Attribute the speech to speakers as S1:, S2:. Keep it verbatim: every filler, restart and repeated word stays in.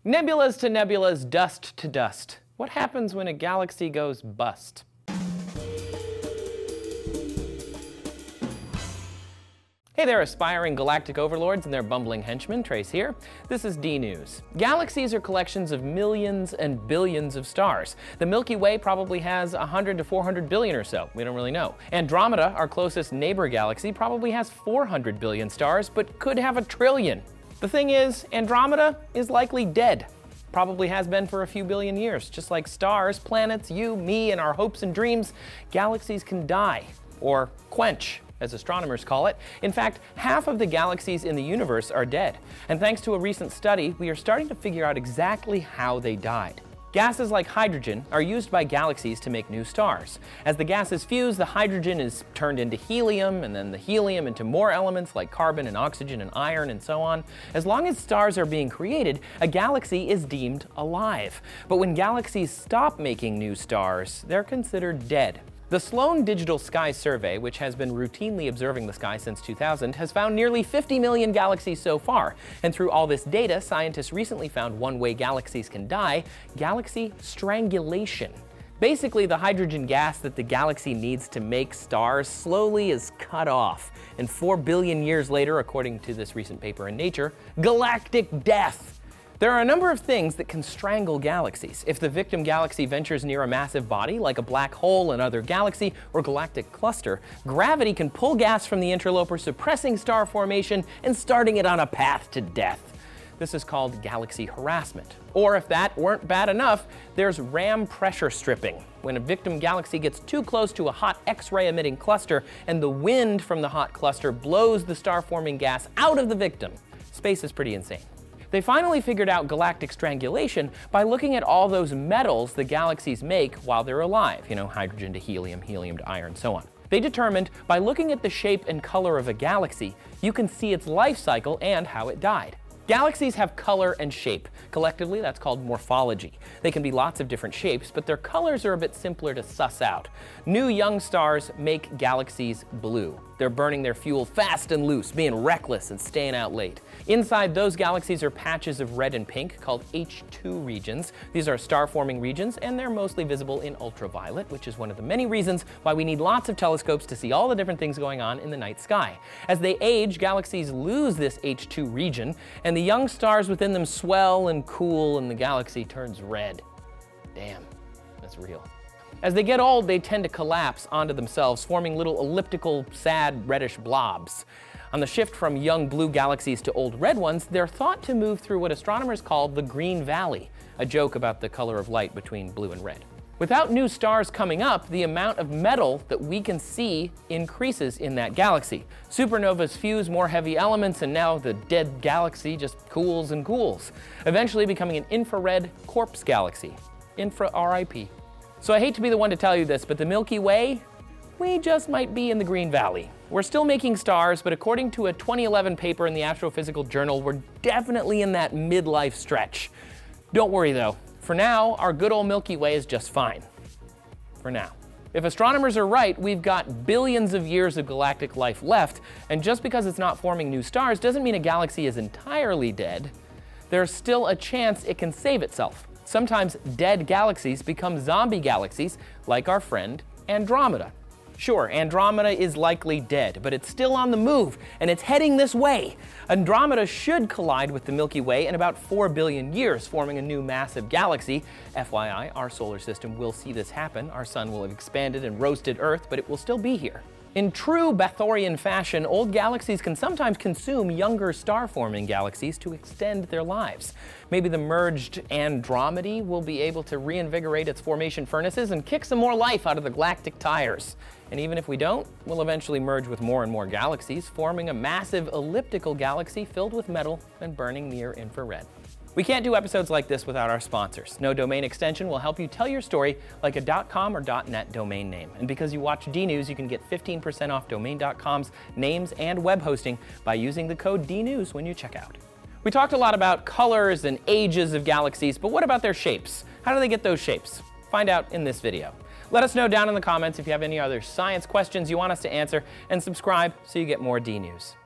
S1: Nebulas to nebulas, dust to dust. What happens when a galaxy goes bust? Hey there, aspiring galactic overlords and their bumbling henchmen. Trace here. This is D-News. Galaxies are collections of millions and billions of stars. The Milky Way probably has one hundred to four hundred billion or so. We don't really know. Andromeda, our closest neighbor galaxy, probably has four hundred billion stars, but could have a trillion. The thing is, Andromeda is likely dead. Probably has been for a few billion years. Just like stars, planets, you, me, and our hopes and dreams, galaxies can die, or quench, as astronomers call it. In fact, half of the galaxies in the universe are dead. And thanks to a recent study, we are starting to figure out exactly how they died. Gases like hydrogen are used by galaxies to make new stars. As the gases fuse, the hydrogen is turned into helium, and then the helium into more elements like carbon and oxygen and iron and so on. As long as stars are being created, a galaxy is deemed alive. But when galaxies stop making new stars, they're considered dead. The Sloan Digital Sky Survey, which has been routinely observing the sky since two thousand, has found nearly fifty million galaxies so far. And through all this data, scientists recently found one way galaxies can die: galaxy strangulation. Basically, the hydrogen gas that the galaxy needs to make stars slowly is cut off. And four billion years later, according to this recent paper in Nature, galactic death. There are a number of things that can strangle galaxies. If the victim galaxy ventures near a massive body, like a black hole, another galaxy, or galactic cluster, gravity can pull gas from the interloper, suppressing star formation and starting it on a path to death. This is called galaxy harassment. Or if that weren't bad enough, there's ram pressure stripping. When a victim galaxy gets too close to a hot X-ray emitting cluster and the wind from the hot cluster blows the star-forming gas out of the victim. Space is pretty insane. They finally figured out galactic strangulation by looking at all those metals the galaxies make while they're alive, you know, hydrogen to helium, helium to iron, so on. They determined by looking at the shape and color of a galaxy, you can see its life cycle and how it died. Galaxies have color and shape. Collectively, that's called morphology. They can be lots of different shapes, but their colors are a bit simpler to suss out. New young stars make galaxies blue. They're burning their fuel fast and loose, being reckless and staying out late. Inside those galaxies are patches of red and pink called H two regions. These are star-forming regions, and they're mostly visible in ultraviolet, which is one of the many reasons why we need lots of telescopes to see all the different things going on in the night sky. As they age, galaxies lose this H two region, and the young stars within them swell and cool, and the galaxy turns red. Damn, that's real. As they get old, they tend to collapse onto themselves, forming little elliptical, sad, reddish blobs. On the shift from young blue galaxies to old red ones, they're thought to move through what astronomers call the Green Valley, a joke about the color of light between blue and red. Without new stars coming up, the amount of metal that we can see increases in that galaxy. Supernovas fuse more heavy elements, and now the dead galaxy just cools and cools, eventually becoming an infrared corpse galaxy. Infra R I P. So I hate to be the one to tell you this, but the Milky Way, we just might be in the Green Valley. We're still making stars, but according to a twenty eleven paper in the Astrophysical Journal, we're definitely in that midlife stretch. Don't worry though. For now, our good old Milky Way is just fine. For now. If astronomers are right, we've got billions of years of galactic life left, and just because it's not forming new stars doesn't mean a galaxy is entirely dead. There's still a chance it can save itself. Sometimes dead galaxies become zombie galaxies, like our friend Andromeda. Sure, Andromeda is likely dead, but it's still on the move, and it's heading this way. Andromeda should collide with the Milky Way in about four billion years, forming a new massive galaxy. F Y I, our solar system will see this happen. Our sun will have expanded and roasted Earth, but it will still be here. In true Bathorian fashion, old galaxies can sometimes consume younger star-forming galaxies to extend their lives. Maybe the merged Andromeda will be able to reinvigorate its formation furnaces and kick some more life out of the galactic tires. And even if we don't, we'll eventually merge with more and more galaxies, forming a massive elliptical galaxy filled with metal and burning near infrared. We can't do episodes like this without our sponsors. No Domain Extension will help you tell your story like a .com or .net domain name. And because you watch D-News, you can get fifteen percent off Domain dot com's names and web hosting by using the code D News when you check out. We talked a lot about colors and ages of galaxies, but what about their shapes? How do they get those shapes? Find out in this video. Let us know down in the comments if you have any other science questions you want us to answer, and subscribe so you get more D-News.